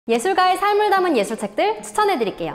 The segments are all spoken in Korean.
예술가의 삶을 담은 예술책들 추천해드릴게요.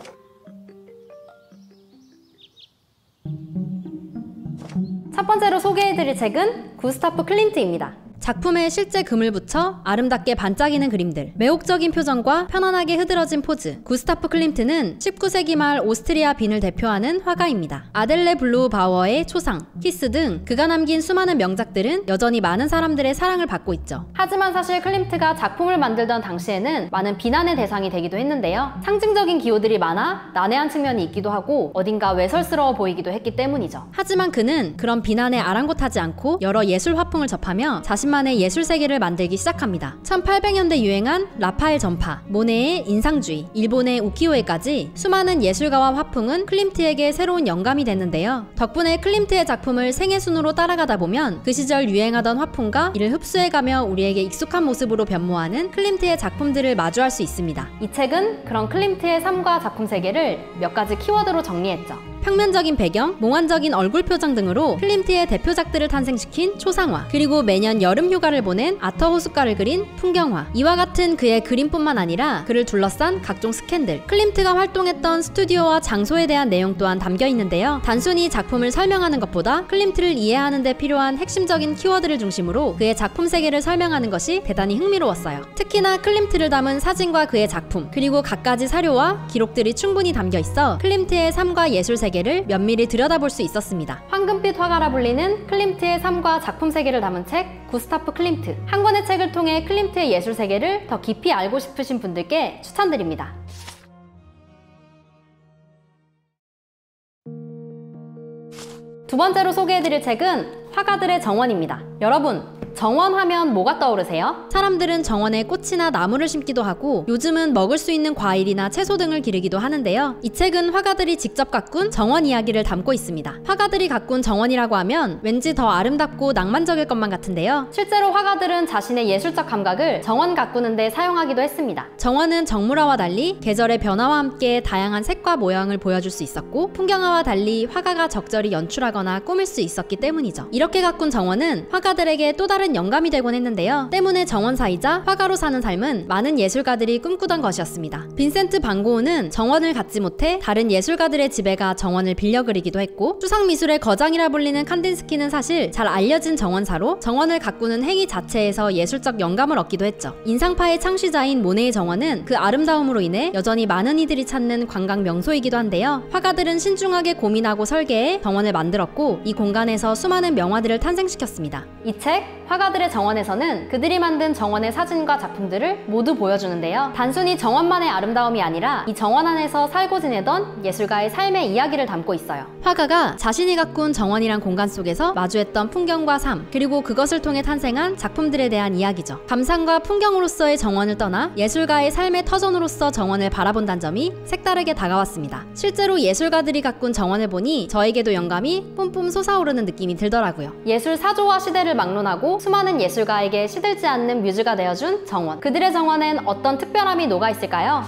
첫 번째로 소개해드릴 책은 구스타프 클림트입니다. 작품에 실제 금을 붙여 아름답게 반짝이는 그림들, 매혹적인 표정과 편안하게 흐드러진 포즈. 구스타프 클림트는 19세기 말 오스트리아 빈을 대표하는 화가입니다. 아델레 블루 바워의 초상, 키스 등 그가 남긴 수많은 명작들은 여전히 많은 사람들의 사랑을 받고 있죠. 하지만 사실 클림트가 작품을 만들던 당시에는 많은 비난의 대상이 되기도 했는데요. 상징적인 기호들이 많아 난해한 측면이 있기도 하고 어딘가 외설스러워 보이기도 했기 때문이죠. 하지만 그는 그런 비난에 아랑곳하지 않고 여러 예술 화풍을 접하며 자신만의 예술 세계를 만들기 시작합니다. 1800년대 유행한 라파엘 전파, 모네의 인상주의, 일본의 우키요에까지 수많은 예술가와 화풍은 클림트에게 새로운 영감이 됐는데요. 덕분에 클림트의 작품을 생애순으로 따라가다 보면 그 시절 유행하던 화풍과 이를 흡수해가며 우리에게 익숙한 모습으로 변모하는 클림트의 작품들을 마주할 수 있습니다. 이 책은 그런 클림트의 삶과 작품 세계를 몇 가지 키워드로 정리했죠. 평면적인 배경, 몽환적인 얼굴 표정 등으로 클림트의 대표작들을 탄생시킨 초상화, 그리고 매년 여름 휴가를 보낸 아터 호숫가를 그린 풍경화. 이와 같은 그의 그림뿐만 아니라 그를 둘러싼 각종 스캔들, 클림트가 활동했던 스튜디오와 장소에 대한 내용 또한 담겨 있는데요. 단순히 작품을 설명하는 것보다 클림트를 이해하는 데 필요한 핵심적인 키워드를 중심으로 그의 작품 세계를 설명하는 것이 대단히 흥미로웠어요. 특히나 클림트를 담은 사진과 그의 작품, 그리고 갖가지 사료와 기록들이 충분히 담겨 있어 클림트의 삶과 예술 세계를 면밀히 들여다볼 수 있었습니다. 황금빛 화가라 불리는 클림트의 삶과 작품 세계를 담은 책 구스타프 클림트. 한 권의 책을 통해 클림트의 예술 세계를 더 깊이 알고 싶으신 분들께 추천드립니다. 두 번째로 소개해드릴 책은 화가들의 정원입니다. 여러분, 정원하면 뭐가 떠오르세요? 사람들은 정원에 꽃이나 나무를 심기도 하고 요즘은 먹을 수 있는 과일이나 채소 등을 기르기도 하는데요. 이 책은 화가들이 직접 가꾼 정원 이야기를 담고 있습니다. 화가들이 가꾼 정원이라고 하면 왠지 더 아름답고 낭만적일 것만 같은데요. 실제로 화가들은 자신의 예술적 감각을 정원 가꾸는 데 사용하기도 했습니다. 정원은 정물화와 달리 계절의 변화와 함께 다양한 색과 모양을 보여줄 수 있었고 풍경화와 달리 화가가 적절히 연출하거나 꾸밀 수 있었기 때문이죠. 이렇게 가꾼 정원은 화가들에게 또 다른 영감이 되곤 했는데요. 때문에 정원사이자 화가로 사는 삶은 많은 예술가들이 꿈꾸던 것이었습니다. 빈센트 반 고흐는 정원을 갖지 못해 다른 예술가들의 집에 가 정원을 빌려 그리기도 했고 추상미술의 거장이라 불리는 칸딘스키는 사실 잘 알려진 정원사로 정원을 가꾸는 행위 자체에서 예술적 영감을 얻기도 했죠. 인상파의 창시자인 모네의 정원은 그 아름다움으로 인해 여전히 많은 이들이 찾는 관광 명소이기도 한데요. 화가들은 신중하게 고민하고 설계해 정원을 만들었고 이 공간에서 수많은 명화들을 탄생시켰습니다. 이 책 화가들의 정원에서는 그들이 만든 정원의 사진과 작품들을 모두 보여주는데요. 단순히 정원만의 아름다움이 아니라 이 정원 안에서 살고 지내던 예술가의 삶의 이야기를 담고 있어요. 화가가 자신이 가꾼 정원이란 공간 속에서 마주했던 풍경과 삶, 그리고 그것을 통해 탄생한 작품들에 대한 이야기죠. 감상과 풍경으로서의 정원을 떠나 예술가의 삶의 터전으로서 정원을 바라본다는 점이 색다르게 다가왔습니다. 실제로 예술가들이 가꾼 정원을 보니 저에게도 영감이 뿜뿜 솟아오르는 느낌이 들더라고요. 예술 사조와 시대를 막론하고 수많은 예술가에게 시들지 않는 뮤즈가 되어준 정원. 그들의 정원엔 어떤 특별함이 녹아 있을까요?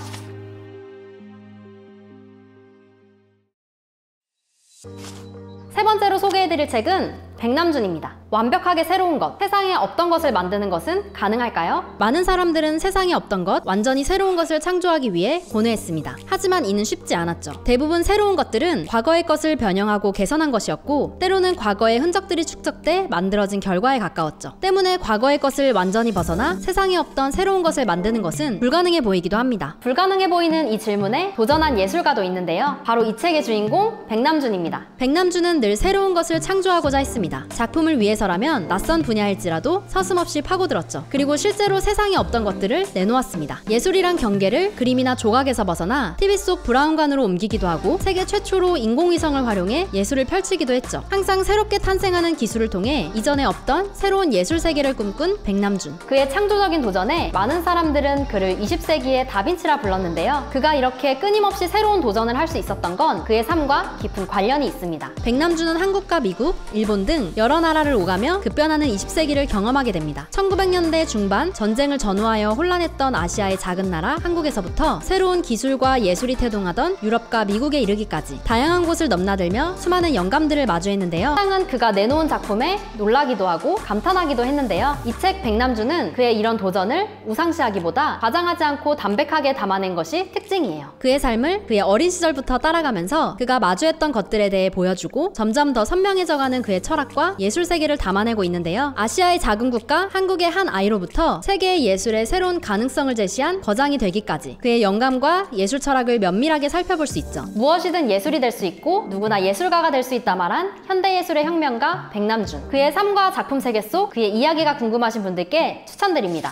세 번째로 소개해드릴 책은 백남준입니다. 완벽하게 새로운 것, 세상에 없던 것을 만드는 것은 가능할까요? 많은 사람들은 세상에 없던 것, 완전히 새로운 것을 창조하기 위해 고뇌했습니다. 하지만 이는 쉽지 않았죠. 대부분 새로운 것들은 과거의 것을 변형하고 개선한 것이었고 때로는 과거의 흔적들이 축적돼 만들어진 결과에 가까웠죠. 때문에 과거의 것을 완전히 벗어나 세상에 없던 새로운 것을 만드는 것은 불가능해 보이기도 합니다. 불가능해 보이는 이 질문에 도전한 예술가도 있는데요. 바로 이 책의 주인공 백남준입니다. 백남준은 늘 새로운 것을 창조하고자 했습니다. 작품을 위해서라면 낯선 분야일지라도 서슴없이 파고들었죠. 그리고 실제로 세상에 없던 것들을 내놓았습니다. 예술이란 경계를 그림이나 조각에서 벗어나 TV 속 브라운관으로 옮기기도 하고 세계 최초로 인공위성을 활용해 예술을 펼치기도 했죠. 항상 새롭게 탄생하는 기술을 통해 이전에 없던 새로운 예술 세계를 꿈꾼 백남준. 그의 창조적인 도전에 많은 사람들은 그를 20세기의 다빈치라 불렀는데요. 그가 이렇게 끊임없이 새로운 도전을 할 수 있었던 건 그의 삶과 깊은 관련이 있습니다. 백남준은 한국과 미국, 일본 등 여러 나라를 오가며 급변하는 20세기를 경험하게 됩니다. 1900년대 중반 전쟁을 전후하여 혼란했던 아시아의 작은 나라 한국에서부터 새로운 기술과 예술이 태동하던 유럽과 미국에 이르기까지 다양한 곳을 넘나들며 수많은 영감들을 마주했는데요. 사랑은 그가 내놓은 작품에 놀라기도 하고 감탄하기도 했는데요. 이 책 백남주는 그의 이런 도전을 우상시하기보다 과장하지 않고 담백하게 담아낸 것이 특징이에요. 그의 삶을 그의 어린 시절부터 따라가면서 그가 마주했던 것들에 대해 보여주고 점점 더 선명해져가는 그의 철학과 예술 세계를 담아내고 있는데요. 아시아의 작은 국가 한국의 한 아이로부터 세계의 예술의 새로운 가능성을 제시한 거장이 되기까지 그의 영감과 예술 철학을 면밀하게 살펴볼 수 있죠. 무엇이든 예술이 될 수 있고 누구나 예술가가 될 수 있다 말한 현대예술의 혁명가 백남준. 그의 삶과 작품 세계 속 그의 이야기가 궁금하신 분들께 추천드립니다.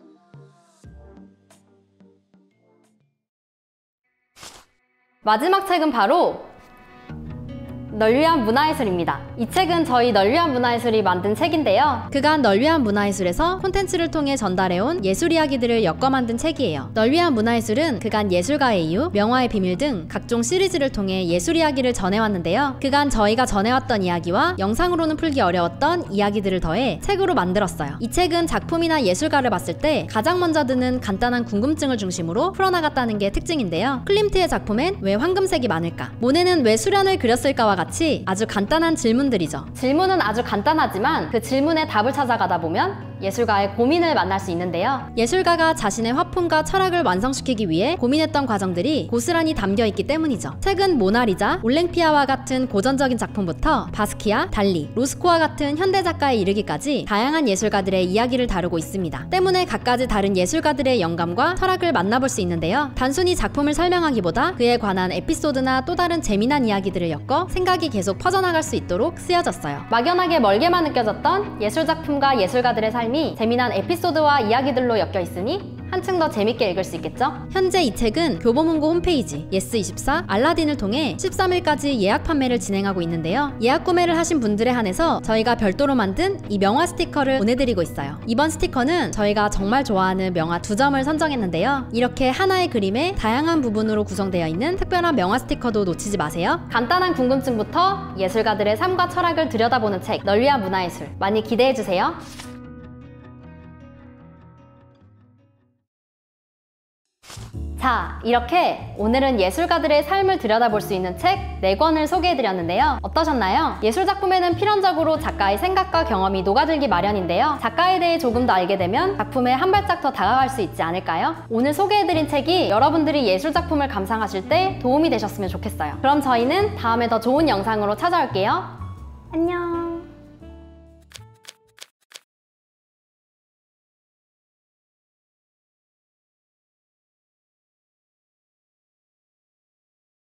마지막 책은 바로 널 위한 문화예술입니다. 이 책은 저희 널 위한 문화예술이 만든 책인데요. 그간 널 위한 문화예술에서 콘텐츠를 통해 전달해온 예술 이야기들을 엮어 만든 책이에요. 널 위한 문화예술은 그간 예술가의 이유, 명화의 비밀 등 각종 시리즈를 통해 예술 이야기를 전해왔는데요. 그간 저희가 전해왔던 이야기와 영상으로는 풀기 어려웠던 이야기들을 더해 책으로 만들었어요. 이 책은 작품이나 예술가를 봤을 때 가장 먼저 드는 간단한 궁금증을 중심으로 풀어나갔다는 게 특징인데요. 클림트의 작품엔 왜 황금색이 많을까? 모네는 왜 수련을 그렸을까와 같이 아주 간단한 질문들이죠. 질문은 아주 간단하지만 그 질문에 답을 찾아가다 보면 예술가의 고민을 만날 수 있는데요. 예술가가 자신의 화풍과 철학을 완성시키기 위해 고민했던 과정들이 고스란히 담겨 있기 때문이죠. 책은 모나리자, 올랭피아와 같은 고전적인 작품부터 바스키아, 달리, 로스코와 같은 현대 작가에 이르기까지 다양한 예술가들의 이야기를 다루고 있습니다. 때문에 각가지 다른 예술가들의 영감과 철학을 만나볼 수 있는데요. 단순히 작품을 설명하기보다 그에 관한 에피소드나 또 다른 재미난 이야기들을 엮어 생각이 계속 퍼져나갈 수 있도록 쓰여졌어요. 막연하게 멀게만 느껴졌던 예술작품과 예술가들의 삶이 재미난 에피소드와 이야기들로 엮여 있으니 한층 더 재밌게 읽을 수 있겠죠? 현재 이 책은 교보문고 홈페이지 예스24, 알라딘을 통해 13일까지 예약 판매를 진행하고 있는데요. 예약 구매를 하신 분들에 한해서 저희가 별도로 만든 이 명화 스티커를 보내드리고 있어요. 이번 스티커는 저희가 정말 좋아하는 명화 2점을 선정했는데요. 이렇게 하나의 그림에 다양한 부분으로 구성되어 있는 특별한 명화 스티커도 놓치지 마세요. 간단한 궁금증부터 예술가들의 삶과 철학을 들여다보는 책, 널 위한 문화예술 많이 기대해주세요. 자, 이렇게 오늘은 예술가들의 삶을 들여다볼 수 있는 책 4권을 소개해드렸는데요. 어떠셨나요? 예술작품에는 필연적으로 작가의 생각과 경험이 녹아들기 마련인데요. 작가에 대해 조금 더 알게 되면 작품에 한 발짝 더 다가갈 수 있지 않을까요? 오늘 소개해드린 책이 여러분들이 예술작품을 감상하실 때 도움이 되셨으면 좋겠어요. 그럼 저희는 다음에 더 좋은 영상으로 찾아올게요. 안녕.